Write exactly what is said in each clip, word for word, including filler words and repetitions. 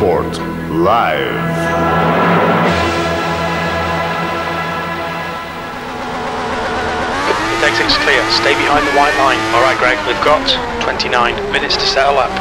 Motorsport live. Exit's clear, stay behind the white line. Alright Greg, we've got twenty-nine minutes to settle up.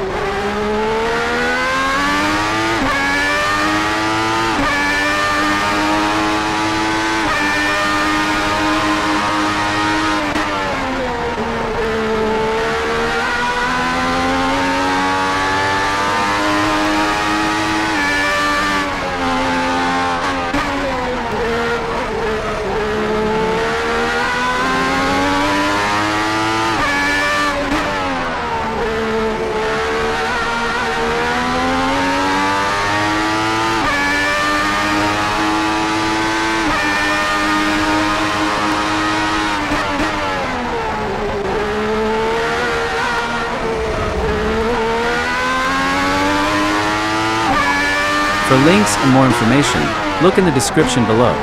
For links and more information, look in the description below.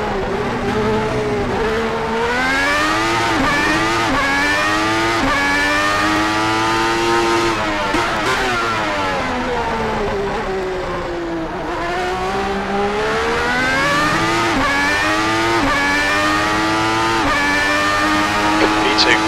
Me too.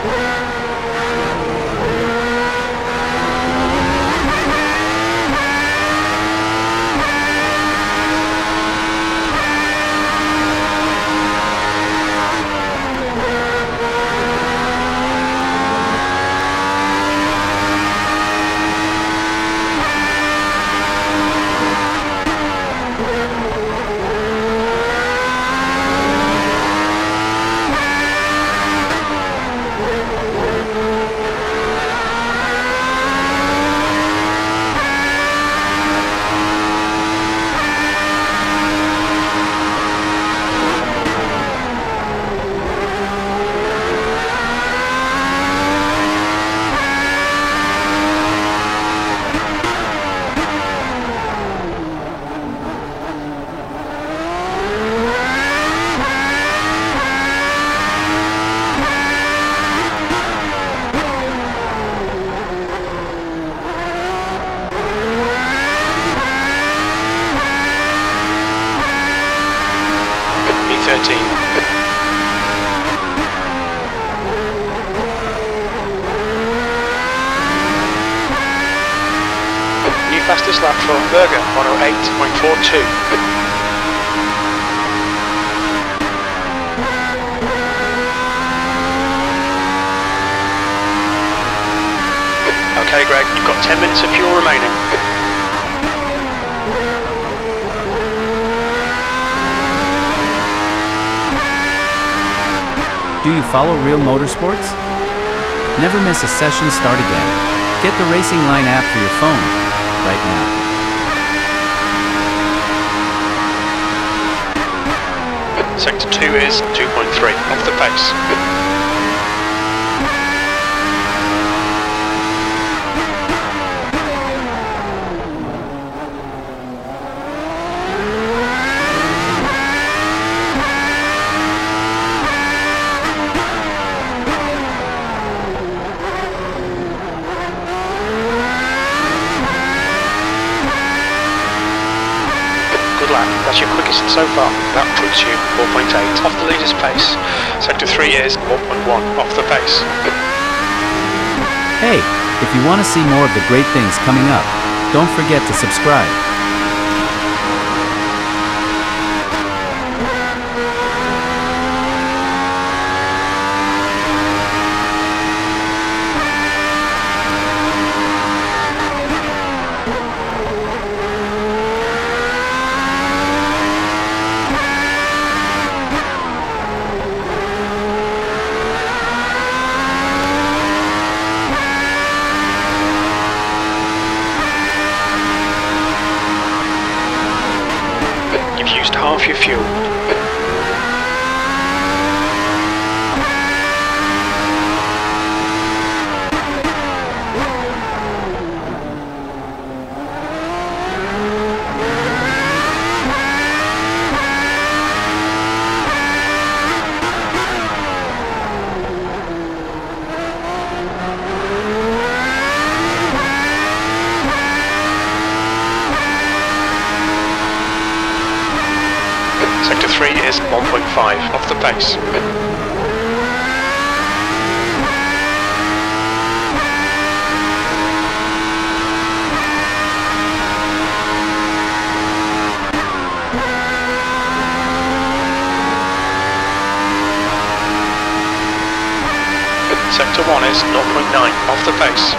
Fastest lap for Berger, one oh eight point four two. Okay, Greg, you've got ten minutes of fuel remaining. Do you follow real motorsports? Never miss a session start again. Get the Racing Line app for your phone right now. Sector two is two point three, off the pace. That's your quickest so far. That puts you four point eight off the leader's pace. Sector three is four point one off the pace. Hey, if you want to see more of the great things coming up, don't forget to subscribe. Half your fuel. Sector three is one point five off the pace. Sector one is zero point nine off the pace.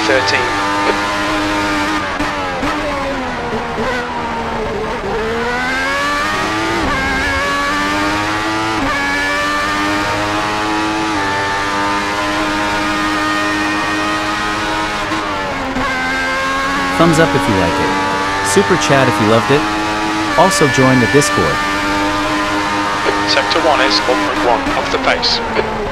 thirteen. Thumbs up if you like it. Super chat if you loved it. Also join the Discord. Sector one is one point one off the pace.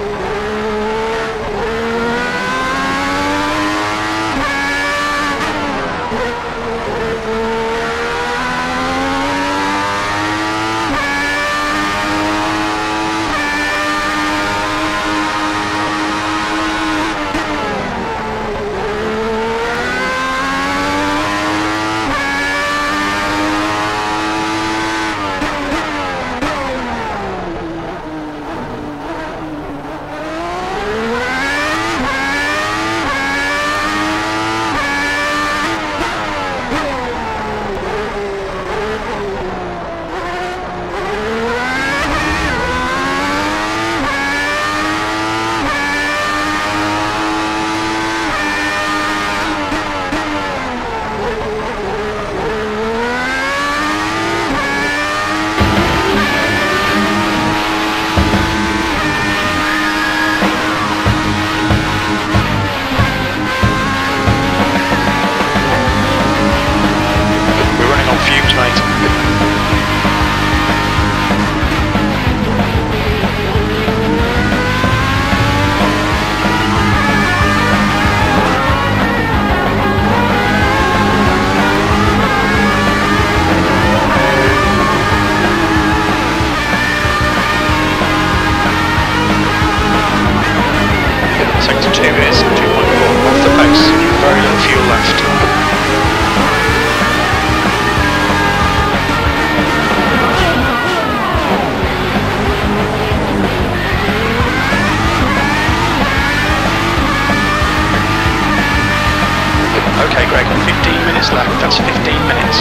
Okay, Greg, fifteen minutes left. That's fifteen minutes.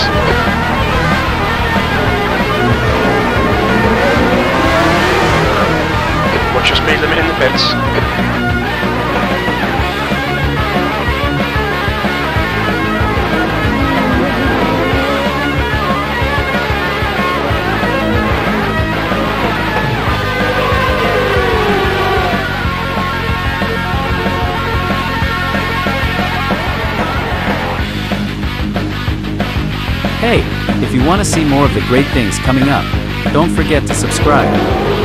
Watch your speed limit in the pits. Hey, if you want to see more of the great things coming up, don't forget to subscribe.